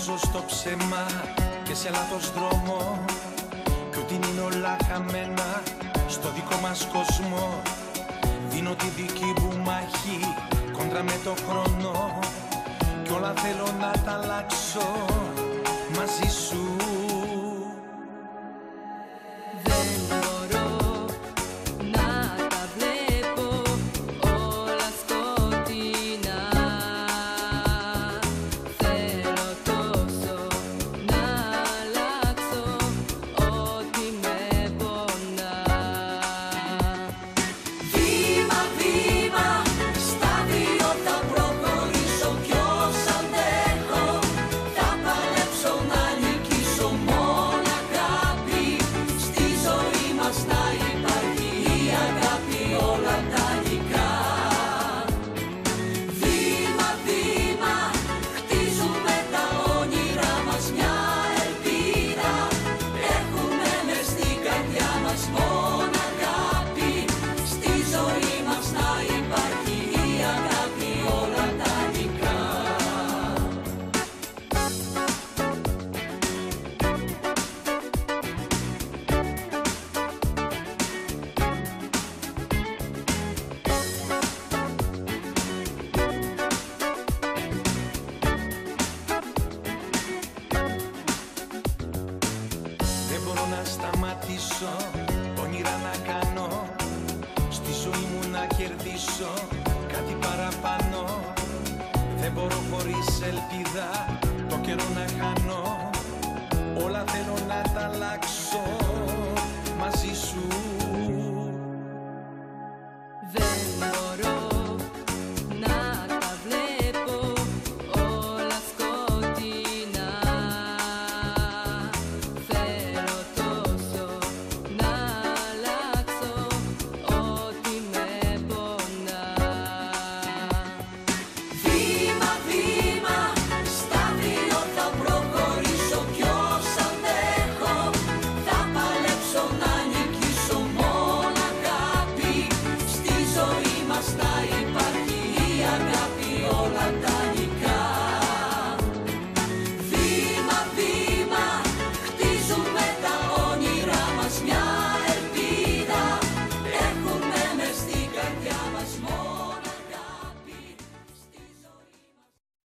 ζω στο ψέμα και σε λάθος δρόμο, κι ότι είναι όλα χαμένα στο δικό μας κόσμο. Δίνω τη δική μου μάχη κόντρα με το χρόνο, κι όλα θέλω να τα αλλάξω μαζί σου. Να σταματήσω, όνειρα να κάνω, στη ζωή μου να κερδίσω κάτι παραπάνω. Δεν μπορώ χωρίς ελπίδα το καιρό να χάνω, όλα θέλω να τα αλλάξω μαζί σου.